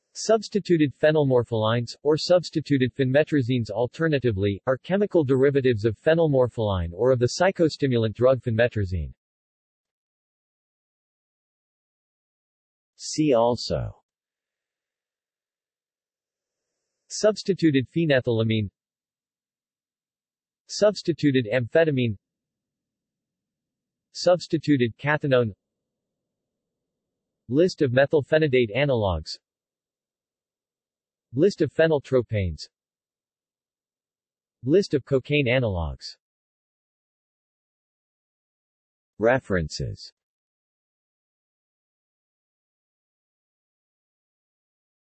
Substituted phenylmorpholines, or substituted phenmetrazines alternatively, are chemical derivatives of phenylmorpholine or of the psychostimulant drug phenmetrazine. See also: substituted phenethylamine, substituted amphetamine, substituted cathinone, list of methylphenidate analogues, list of phenyltropanes, list of cocaine analogues. References